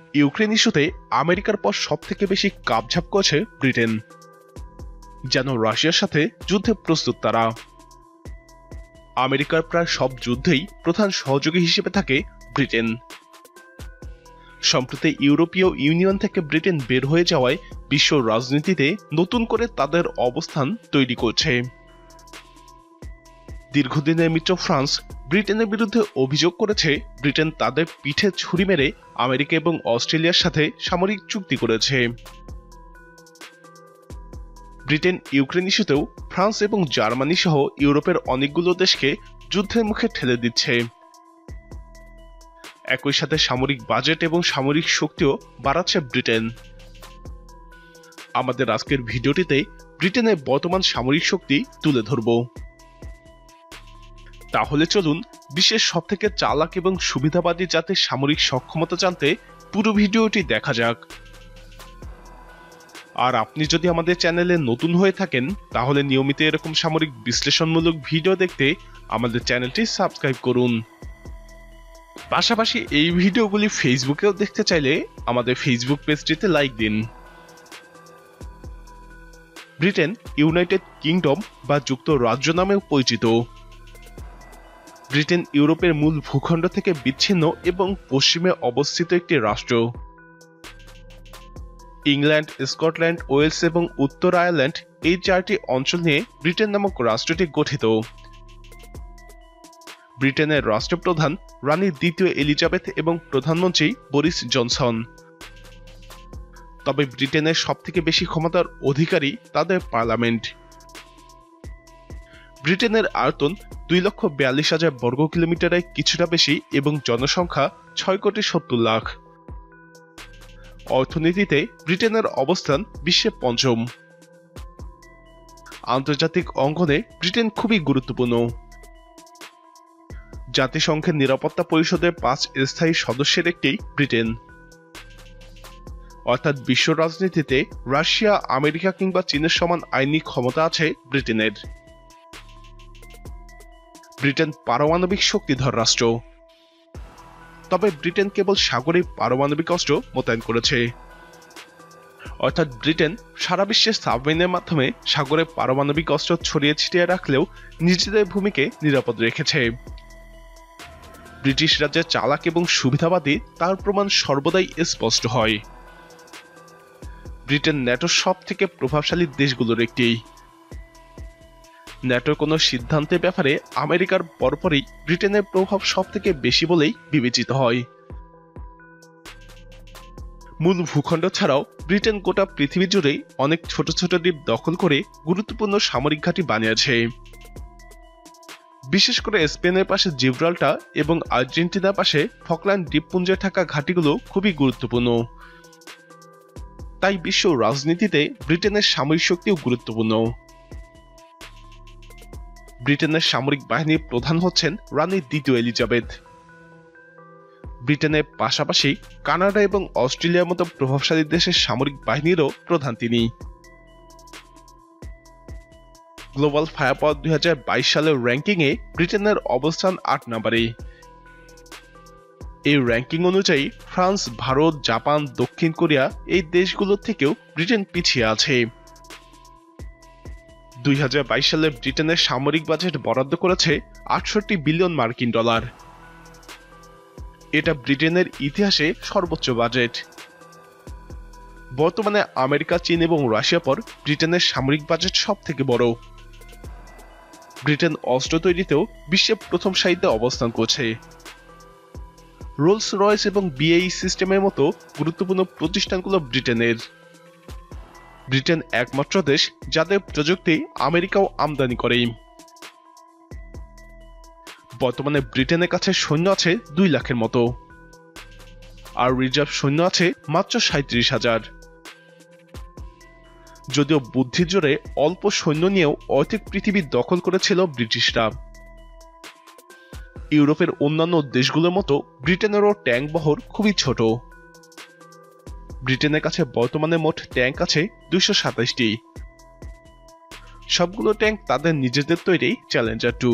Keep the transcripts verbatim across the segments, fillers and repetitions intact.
Ukraine ইস্যুতে আমেরিকার পর সবথেকে বেশি কাপঝাপ করেছে ব্রিটেন। যেন রাশিয়ার সাথে যুদ্ধে প্রস্তুত তারা। আমেরিকার প্রায় সব যুদ্ধেই প্রধান সহযোগী হিসেবে থাকে ব্রিটেন। সম্প্রতি ইউরোপীয় ইউনিয়ন থেকে ব্রিটেন বের হয়ে যাওয়ায় বিশ্ব রাজনীতিতে নতুন করে তাদের অবস্থান তৈরি করছে। দীর্ঘদিনের মিত্র ফ্রান্স ব্রিটেনের বিরুদ্ধে অভিযোগ করেছে ব্রিটেন তাদের পিঠে ছুরি মেরে আমেরিকা এবং অস্ট্রেলিয়ার সাথে সামরিক চুক্তি করেছে। ব্রিটেন ইউক্রেন ইস্যুতেও ফ্রান্স এবং জার্মানি সহ ইউরোপের অনেকগুলো দেশকে যুদ্ধের মুখে ঠেলে দিচ্ছে। একই সাথে সামরিক বাজেট এবং সামরিক শক্তিও বাড়াচ্ছে ব্রিটেন। আমাদের আজকের ভিডিওটিতে ব্রিটেনের বর্তমান সামরিক শক্তি তুলে ধরব। তাহলে চলুন বিশ্বের সবথেকে চালাক এবং সুবিধাবাদী জাতির সামরিক সক্ষমতা জানতে পুরো ভিডিওটি দেখা যাক। আর আপনি যদি আমাদের চ্যানেলে নতুন হয়ে থাকেন তাহলে নিয়মিত এরকম সামরিক বিশ্লেষণমূলক ভিডিও দেখতে আমাদের চ্যানেলটি সাবস্ক্রাইব করুন। পাশাপাশি এই ভিডিওগুলি ফেসবুকেও দেখতে চাইলে আমাদের ফেসবুক পেজটিতে লাইক দিন। ব্রিটেন ইউনাইটেড কিংডম বা যুক্তরাজ্য নামেও পরিচিত। ব্রিটেন ইউরোপের মূল ভূখণ্ড থেকে বিচ্ছিন্ন এবং পশ্চিমে অবস্থিত একটি রাষ্ট্র। ইংল্যান্ড, স্কটল্যান্ড, ওয়েলস এবং উত্তর আয়ারল্যান্ড এই চারটি অঞ্চল নিয়ে ব্রিটেন নামক রাষ্ট্রটি গঠিত। ব্রিটেনের রাষ্ট্রপ্রধান রানী দ্বিতীয় এলিজাবেথ এবং প্রধানমন্ত্রী বরিস জনসন। তবে ব্রিটেনের সবথেকে বেশি ক্ষমতার অধিকারী তাদের পার্লামেন্ট। ব্রিটেনের আয়তন দুই লক্ষ বিয়াল্লিশ হাজার বর্গ কিলোমিটারের কিছুটা বেশি এবং জনসংখ্যা ছয় কোটি সত্তর লাখ। অর্থনীতিতে ব্রিটেনের অবস্থান বিশ্বে পঞ্চম। আন্তর্জাতিক অঙ্গনে ব্রিটেন খুবই গুরুত্বপূর্ণ। জাতিসংঘের নিরাপত্তা পরিষদের পাঁচ স্থায়ী সদস্যের একটি ব্রিটেন। অর্থাৎ বিশ্ব রাজনীতিতে রাশিয়া, আমেরিকা কিংবা চীনের সমান আইনি ক্ষমতা আছে ব্রিটেনের। ব্রিটেন পারমাণবিক শক্তিধর রাষ্ট্র। তবে ব্রিটেন কেবল সাগরে পারমাণবিক অস্ত্র মোতায়েন করেছে। অর্থাৎ ব্রিটেন সারা বিশ্বে সাবমেরিনের মাধ্যমে সাগরে পারমাণবিক অস্ত্র ছড়িয়ে ছিটিয়ে রাখলেও নিজেদের ভূমিকে নিরাপদ রেখেছে। ব্রিটিশ রাজ্যের চালাক এবং সুবিধাবাদী তার প্রমাণ সর্বদাই স্পষ্ট হয়। ব্রিটেন ন্যাটোর সব থেকে প্রভাবশালী দেশগুলোর একটি। ন্যাটোর কোনো সিদ্ধান্তের ব্যাপারে আমেরিকার পরপরই ব্রিটেনের প্রভাব সব থেকে বেশি বলেই বিবেচিত হয়। মূল ভূখণ্ড ছাড়াও ব্রিটেন গোটা পৃথিবী জুড়ে অনেক ছোট ছোট দ্বীপ দখল করে গুরুত্বপূর্ণ সামরিক ঘাঁটি বানিয়েছে। বিশেষ করে স্পেনের পাশে জিব্রাল্টার এবং আর্জেন্টিনার পাশে ফকল্যান্ড দ্বীপপুঞ্জে থাকা ঘাঁটিগুলো খুবই গুরুত্বপূর্ণ। তাই বিশ্ব রাজনীতিতে ব্রিটেনের সামরিক শক্তিও গুরুত্বপূর্ণ। ব্রিটেনের সামরিক বাহিনীর প্রধান হচ্ছেন রানী দ্বিতীয় এলিজাবেথ। ব্রিটেনের পাশাপাশি কানাডা এবং অস্ট্রেলিয়ার মতো প্রভাবশালী দেশের সামরিক বাহিনীরও প্রধান তিনি। গ্লোবাল ফায়ার পাওয়ার দুই হাজার বাইশ সালের র্যাঙ্কিংয়ে ব্রিটেনের অবস্থান আট নম্বরে। এই র্যাঙ্কিং অনুযায়ী ফ্রান্স, ভারত, জাপান, দক্ষিণ কোরিয়া এই দেশগুলোর থেকেও ব্রিটেন পিছিয়ে আছে। দুই হাজার বাইশ সালে ব্রিটেনের সামরিক বাজেট বরাদ্দ করেছে আটষট্টি বিলিয়ন মার্কিন ডলার। এটা ব্রিটেনের ইতিহাসে সর্বোচ্চ বাজেট। বর্তমানে আমেরিকা, চীন এবং রাশিয়া পর ব্রিটেনের সামরিক বাজেট সব থেকে বড়। ব্রিটেন অস্ত্র তৈরিতেও বিশ্বে প্রথম সারিতে অবস্থান করছে। রোলস রয়েস এবং বিএই সিস্টেমের মতো গুরুত্বপূর্ণ প্রতিষ্ঠানগুলো ব্রিটেনের। ব্রিটেন একমাত্র দেশ যাদের প্রযুক্তি আমেরিকাও আমদানি করে। বর্তমানে ব্রিটেনের কাছে সৈন্য আছে দুই লাখের মতো, আর রিজার্ভ সৈন্য আছে মাত্র সাঁত্রিশ হাজার। যদিও বুদ্ধির জোরে অল্প সৈন্য নিয়েও অর্ধেক পৃথিবী দখল করেছিল ব্রিটিশরা। ইউরোপের অন্যান্য দেশগুলোর মতো ব্রিটেনেরও ট্যাঙ্ক বহর খুবই ছোট। ব্রিটেনের কাছে বর্তমানে মোট ট্যাঙ্ক আছে দুইশো সাতাশটি। সবগুলো ট্যাঙ্ক তাদের নিজেদের তৈরি চ্যালেঞ্জার টু।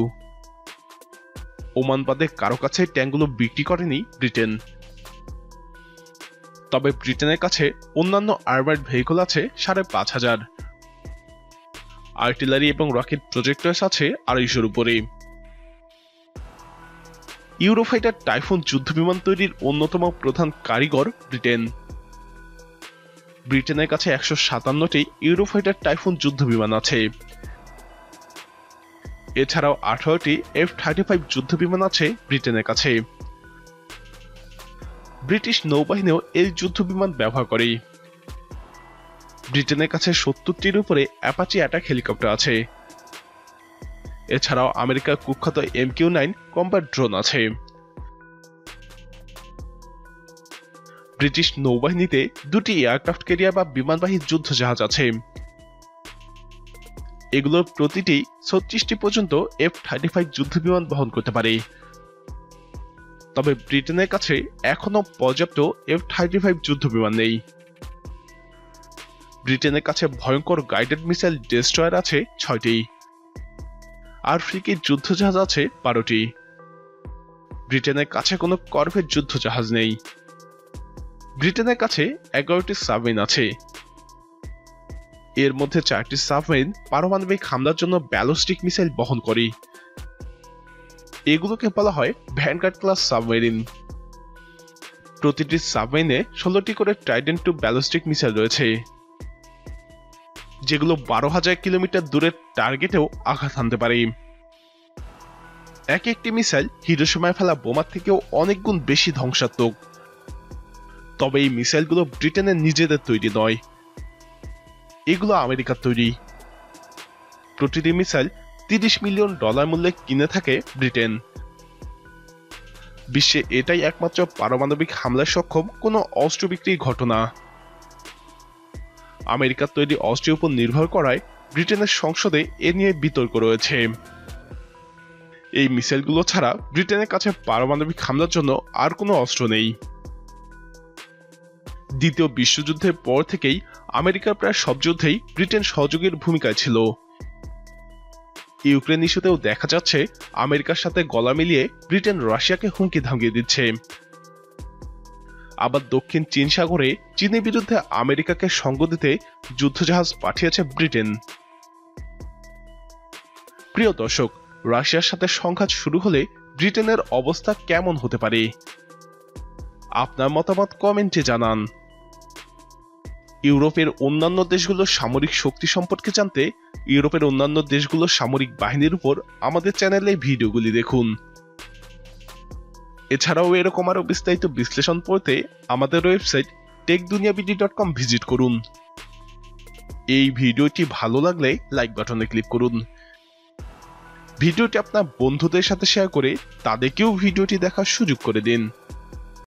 ওমান বাদে কারো কাছে ট্যাঙ্কগুলো বিক্রি করেনি ব্রিটেন। তবে ব্রিটেনের কাছে অন্যান্য আর্মার্ড ভেহিকল আছে সাড়ে পাঁচ হাজার, আর্টিলারি এবং রকেট প্রজেক্টরস আছে আড়াইশোর উপরে। ইউরোফাইটার টাইফুন যুদ্ধবিমান তৈরির অন্যতম প্রধান কারিগর ব্রিটেন। ব্রিটেনের কাছে একশো সাতান্নটি ইউরোফাইটার টাইফুন যুদ্ধবিমান আছে। এছাড়াও আঠারোটি এফ থার্টি ফাইভ যুদ্ধবিমান আছে ব্রিটেনের কাছে। ব্রিটিশ নৌবাহিনীও এই যুদ্ধবিমান ব্যবহার করে। ব্রিটেনের কাছে সত্তরটির উপরে অ্যাপাচি অ্যাটাক হেলিকপ্টার আছে। এছাড়াও আমেরিকার কুখ্যাত M Q nine combat drone আছে। ব্রিটিশ নৌবাহিনীতে দুটি এয়ারক্রাফট ক্যারিয়ার বা বিমানবাহী যুদ্ধ জাহাজ আছে। এগুলোর প্রতিটি ছত্রিশটি পর্যন্ত এফ থার্টি ফাইভ যুদ্ধবিমান বহন করতে পারে। তবে ব্রিটেনের কাছে এখনো পর্যাপ্ত এফ থার্টি ফাইভ যুদ্ধবিমান নেই। ব্রিটেনের কাছে ভয়ঙ্কর গাইডেড মিসাইল ডেস্ট্রয়ার আছে ছয়টি, আর ফ্রিগেট যুদ্ধজাহাজ আছে বারোটি। ব্রিটেনের কাছে কোনো করভেট যুদ্ধজাহাজ নেই। ব্রিটেনের কাছে এগারোটি সাবমেরিন আছে। এর মধ্যে চারটি সাবমেরিন পারমাণবিক হামলার জন্য ব্যালিস্টিক মিসাইল বহন করে। এগুলোকে বলা হয় ভ্যানগার্ড ক্লাস সাবমেরিন। প্রতিটি সাবমেরিনে ষোলোটি করে ট্রাইডেন্ট টু ব্যালিস্টিক মিসাইল রয়েছে, যেগুলো বারো হাজার কিলোমিটার দূরের টার্গেটেও আঘাত হানতে পারে। এক একটি মিসাইল হিরোশিমায় ফেলা বোমার থেকেও অনেক গুণ বেশি ধ্বংসাত্মক। তবে এই মিসাইলগুলো ব্রিটেনের নিজেদের তৈরি নয়, এগুলো আমেরিকার তৈরি। প্রতিটি মিসাইল তিরিশ মিলিয়ন ডলার মূল্যে কিনে থাকে ব্রিটেন। বিশ্বে এটাই একমাত্র পারমাণবিক হামলায় সক্ষম কোনো অস্ত্র বিক্রির ঘটনা। আমেরিকার তৈরি অস্ত্রের উপর নির্ভর করায় ব্রিটেনের সংসদে এ নিয়ে বিতর্ক রয়েছে। এই মিসাইলগুলো ছাড়া ব্রিটেনের কাছে পারমাণবিক হামলার জন্য আর কোনো অস্ত্র নেই। দ্বিতীয় বিশ্বযুদ্ধের পর থেকেই আমেরিকার প্রায় সব যুদ্ধেই ব্রিটেন সহযোগীর ভূমিকায় ছিল। ইউক্রেন ইস্যুতেও দেখা যাচ্ছে আমেরিকার সাথে গলা মিলিয়ে ব্রিটেন রাশিয়াকে হুমকি ধামকিয়ে দিচ্ছে। আবার দক্ষিণ চীন সাগরে চীনের বিরুদ্ধে আমেরিকাকে সঙ্গ দিতে যুদ্ধজাহাজ পাঠিয়েছে ব্রিটেন। প্রিয় দর্শক, রাশিয়ার সাথে সংঘাত শুরু হলে ব্রিটেনের অবস্থা কেমন হতে পারে? আপনার মতামত কমেন্টে জানান। ইউরোপের অন্যান্য দেশগুলোর সামরিক শক্তি সম্পর্কে জানতে ইউরোপের অন্যান্য দেশগুলোর সামরিক বাহিনীর উপর আমাদের চ্যানেলে ভিডিওগুলি দেখুন। এছাড়াও এরকম আরও বিস্তারিত বিশ্লেষণ পড়তে আমাদের website tech Dunia BD dot com visit করুন। এই ভিডিওটি ভালো লাগলে লাইক বাটনে ক্লিক করুন। ভিডিওটি আপনার বন্ধুদের সাথে শেয়ার করে তাদেরকেও ভিডিওটি দেখার সুযোগ করে দিন।